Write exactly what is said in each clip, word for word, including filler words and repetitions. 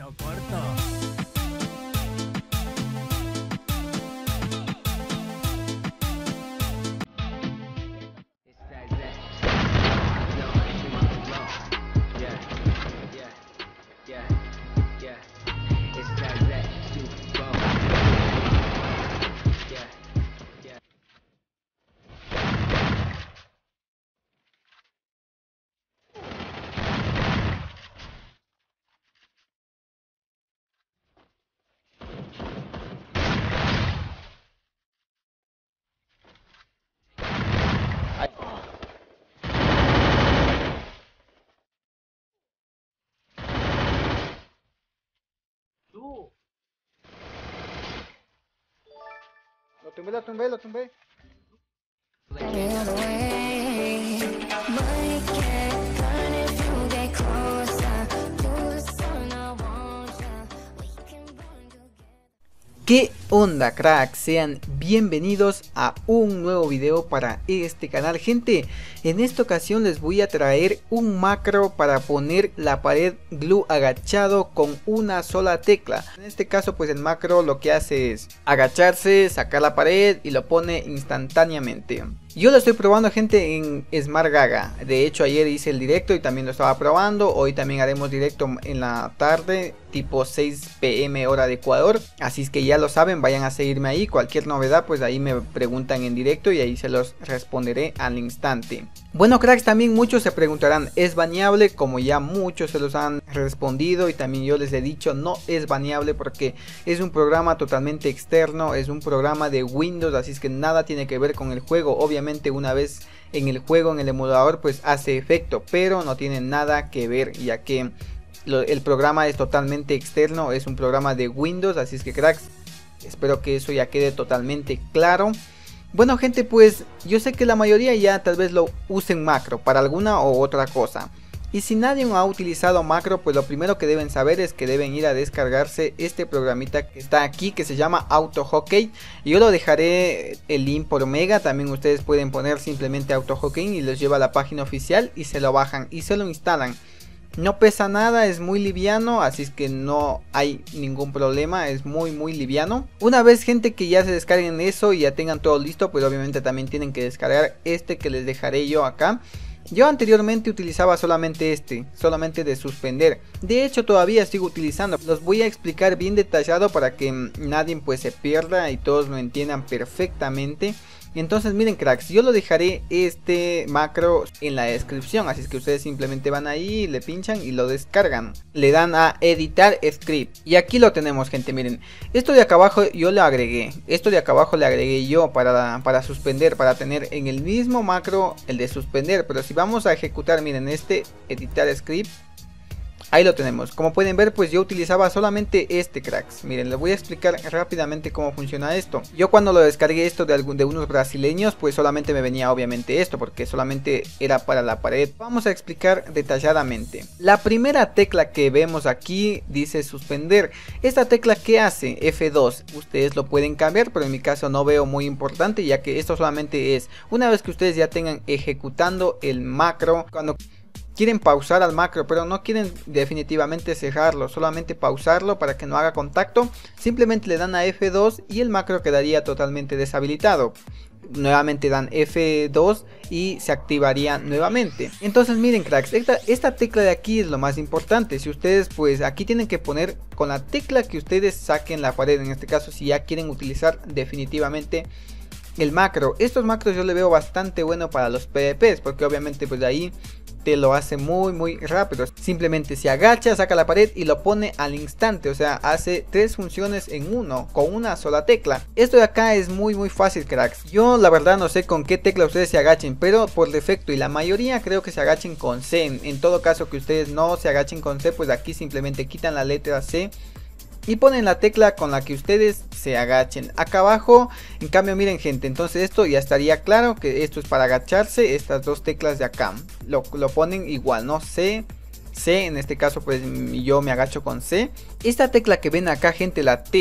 corto, corto. Tú. Lo tumbé, lo tumbé, lo tumbé. ¿Qué onda, cracks? Sean bienvenidos a un nuevo video para este canal, gente. En esta ocasión les voy a traer un macro para poner la pared glue agachado con una sola tecla. En este caso pues el macro lo que hace es agacharse, sacar la pared y lo pone instantáneamente. Yo lo estoy probando, gente, en SmartGaga. De hecho ayer hice el directo y también lo estaba probando. Hoy también haremos directo en la tarde, tipo seis p m hora de Ecuador. Así es que ya lo saben, vayan a seguirme ahí. Cualquier novedad pues ahí me preguntan en directo y ahí se los responderé al instante. Bueno, cracks, también muchos se preguntarán, ¿es baneable? Como ya muchos se los han respondido y también yo les he dicho, no es baneable porque es un programa totalmente externo, es un programa de Windows, así es que nada tiene que ver con el juego. Obviamente una vez en el juego, en el emulador, pues hace efecto, pero no tiene nada que ver, ya que lo, el programa es totalmente externo, es un programa de Windows, así es que, cracks, espero que eso ya quede totalmente claro. Bueno, gente, pues yo sé que la mayoría ya tal vez lo usen macro para alguna o otra cosa. Y si nadie ha utilizado macro, pues lo primero que deben saber es que deben ir a descargarse este programita que está aquí, que se llama AutoHotkey. Yo lo dejaré el link por Omega, también ustedes pueden poner simplemente AutoHotkey y los lleva a la página oficial y se lo bajan y se lo instalan. No pesa nada, es muy liviano, así es que no hay ningún problema, es muy muy liviano. Una vez, gente, que ya se descarguen eso y ya tengan todo listo, pues obviamente también tienen que descargar este que les dejaré yo acá. Yo anteriormente utilizaba solamente este, solamente de suspender. De hecho todavía sigo utilizando. Los voy a explicar bien detallado para que nadie pues se pierda y todos lo entiendan perfectamente. Entonces miren, cracks, yo lo dejaré este macro en la descripción, así es que ustedes simplemente van ahí, le pinchan y lo descargan. Le dan a editar script y aquí lo tenemos, gente. Miren, esto de acá abajo yo lo agregué, esto de acá abajo le agregué yo para, para suspender, para tener en el mismo macro el de suspender. Pero si vamos a ejecutar, miren, este editar script, ahí lo tenemos. Como pueden ver, pues yo utilizaba solamente este, cracks. Miren, les voy a explicar rápidamente cómo funciona esto. Yo cuando lo descargué esto de, algún, de unos brasileños, pues solamente me venía obviamente esto, porque solamente era para la pared. Vamos a explicar detalladamente. La primera tecla que vemos aquí dice suspender. Esta tecla, ¿qué hace? F dos. Ustedes lo pueden cambiar, pero en mi caso no veo muy importante, ya que esto solamente es una vez que ustedes ya tengan ejecutando el macro. Cuando quieren pausar al macro, pero no quieren definitivamente cerrarlo, solamente pausarlo para que no haga contacto, simplemente le dan a F dos y el macro quedaría totalmente deshabilitado. Nuevamente dan F dos y se activaría nuevamente. Entonces miren, cracks, esta, esta tecla de aquí es lo más importante. Si ustedes pues aquí tienen que poner con la tecla que ustedes saquen la pared, en este caso si ya quieren utilizar definitivamente el macro. Estos macros yo le veo bastante bueno para los PvPs, porque obviamente pues de ahí te lo hace muy muy rápido. Simplemente se agacha, saca la pared y lo pone al instante. O sea, hace tres funciones en uno con una sola tecla. Esto de acá es muy muy fácil, cracks. Yo la verdad no sé con qué tecla ustedes se agachen, pero por defecto y la mayoría creo que se agachen con C. En todo caso que ustedes no se agachen con C, pues aquí simplemente quitan la letra C y ponen la tecla con la que ustedes se agachen. Acá abajo, en cambio, miren, gente, entonces esto ya estaría claro que esto es para agacharse. Estas dos teclas de acá lo, lo ponen igual, ¿no? C, C, en este caso pues yo me agacho con C. Esta tecla que ven acá, gente, la T,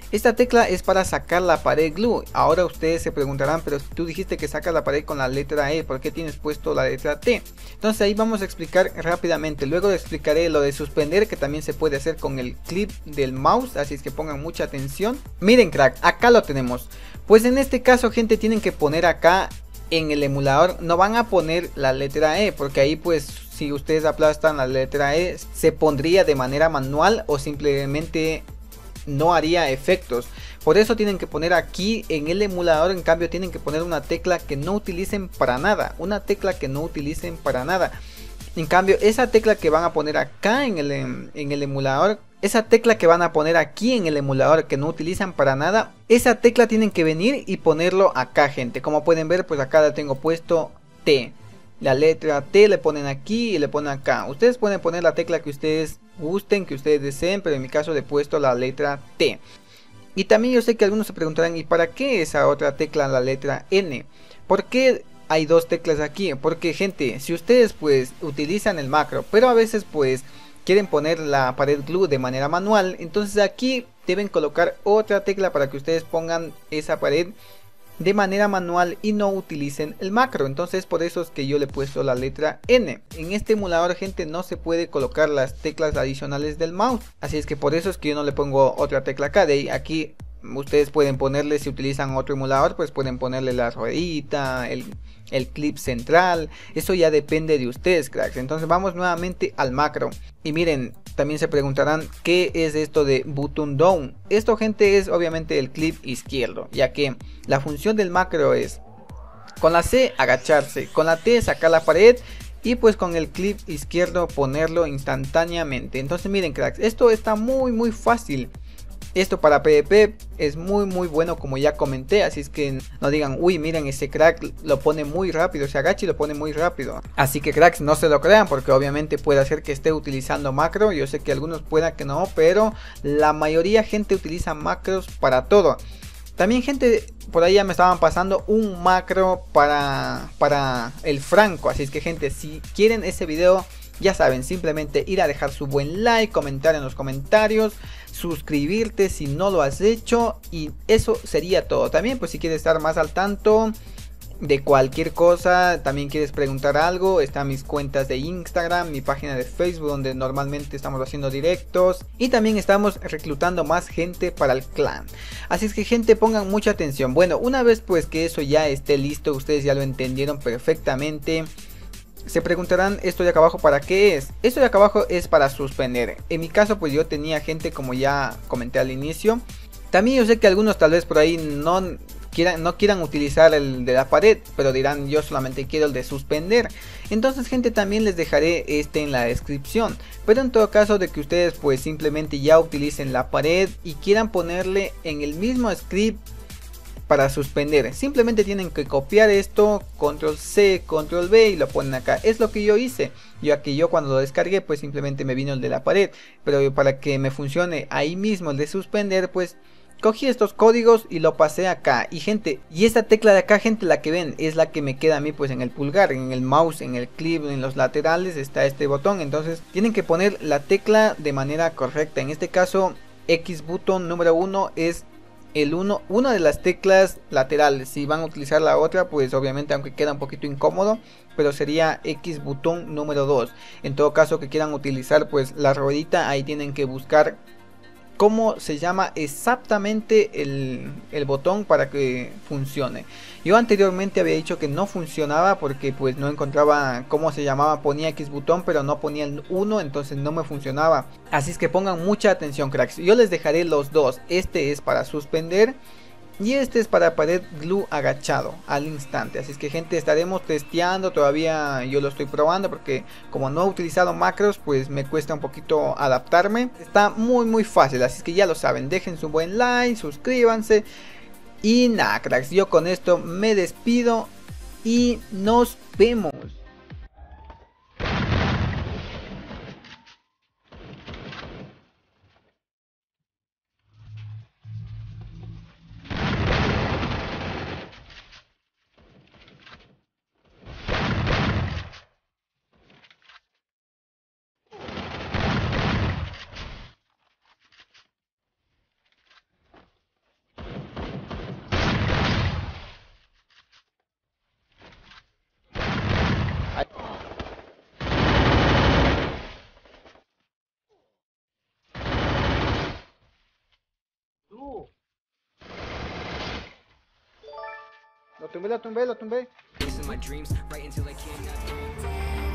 Esta tecla es para sacar la pared glue. Ahora ustedes se preguntarán, pero tú dijiste que sacas la pared con la letra E, ¿por qué tienes puesto la letra T? Entonces ahí vamos a explicar rápidamente. Luego les explicaré lo de suspender, que también se puede hacer con el clip del mouse, así es que pongan mucha atención. Miren crack, acá lo tenemos. Pues en este caso gente tienen que poner acá en el emulador, no van a poner la letra E, porque ahí pues si ustedes aplastan la letra E se pondría de manera manual o simplemente no haría efectos. Por eso tienen que poner aquí en el emulador, en cambio tienen que poner una tecla que no utilicen para nada, una tecla que no utilicen para nada. En cambio esa tecla que van a poner acá en el, en el emulador, esa tecla que van a poner aquí en el emulador que no utilizan para nada, esa tecla tienen que venir y ponerlo acá gente. Como pueden ver pues acá la tengo puesto T, la letra T le ponen aquí y le ponen acá. Ustedes pueden poner la tecla que ustedes gusten, que ustedes deseen, pero en mi caso le he puesto la letra T. Y también yo sé que algunos se preguntarán, ¿y para qué esa otra tecla, la letra N? ¿Por qué hay dos teclas aquí? Porque gente, si ustedes pues utilizan el macro, pero a veces pues quieren poner la pared glue de manera manual, entonces aquí deben colocar otra tecla para que ustedes pongan esa pared de manera manual y no utilicen el macro. Entonces por eso es que yo le he puesto la letra N. En este emulador gente no se puede colocar las teclas adicionales del mouse, así es que por eso es que yo no le pongo otra tecla acá. De ahí aquí ustedes pueden ponerle, si utilizan otro emulador pues pueden ponerle la ruedita, el, el clip central, eso ya depende de ustedes cracks. Entonces vamos nuevamente al macro y miren, también se preguntarán qué es esto de button down. Esto gente es obviamente el clip izquierdo, ya que la función del macro es con la C agacharse, con la T sacar la pared y pues con el clip izquierdo ponerlo instantáneamente. Entonces miren cracks, esto está muy muy fácil. Esto para PvP es muy muy bueno, como ya comenté, así es que no digan, uy miren ese crack lo pone muy rápido, se agacha y lo pone muy rápido. Así que cracks, no se lo crean, porque obviamente puede ser que esté utilizando macro, yo sé que algunos puedan que no, pero la mayoría gente utiliza macros para todo. También gente, por ahí ya me estaban pasando un macro para, para el Franco, así es que gente, si quieren ese video, ya saben, simplemente ir a dejar su buen like, comentar en los comentarios, suscribirte si no lo has hecho y eso sería todo. También pues si quieres estar más al tanto de cualquier cosa, también quieres preguntar algo, están mis cuentas de Instagram, mi página de Facebook donde normalmente estamos haciendo directos y también estamos reclutando más gente para el clan. Así es que gente, pongan mucha atención. Bueno, una vez pues que eso ya esté listo, ustedes ya lo entendieron perfectamente. Se preguntarán, esto de acá abajo para qué es. Esto de acá abajo es para suspender. En mi caso pues yo tenía gente, como ya comenté al inicio. También yo sé que algunos tal vez por ahí no quieran, no quieran utilizar el de la pared, pero dirán, yo solamente quiero el de suspender. Entonces gente, también les dejaré este en la descripción. Pero en todo caso de que ustedes pues simplemente ya utilicen la pared y quieran ponerle en el mismo script para suspender, simplemente tienen que copiar esto, control C, control V y lo ponen acá. Es lo que yo hice, ya que yo cuando lo descargué pues simplemente me vino el de la pared, pero para que me funcione ahí mismo el de suspender pues cogí estos códigos y lo pasé acá. Y gente, y esta tecla de acá gente, la que ven, es la que me queda a mí pues en el pulgar, en el mouse, en el clip, en los laterales está este botón. Entonces tienen que poner la tecla de manera correcta. En este caso X button número uno es el uno, una de las teclas laterales. Si van a utilizar la otra pues obviamente, aunque queda un poquito incómodo, pero sería X botón número dos. En todo caso que quieran utilizar pues la ruedita, ahí tienen que buscar cómo se llama exactamente el, el botón para que funcione. Yo anteriormente había dicho que no funcionaba porque pues no encontraba cómo se llamaba, ponía X botón pero no ponía el uno, entonces no me funcionaba. Así es que pongan mucha atención cracks, yo les dejaré los dos. Este es para suspender y este es para pared glue agachado al instante. Así es que gente, estaremos testeando, todavía yo lo estoy probando porque como no he utilizado macros pues me cuesta un poquito adaptarme. Está muy muy fácil, así es que ya lo saben, dejen su buen like, suscríbanse. Y nada cracks, yo con esto me despido y nos vemos. Tú. Lo tumbé, lo tumbé, lo tumbé. Chasing my dreams right until I can't.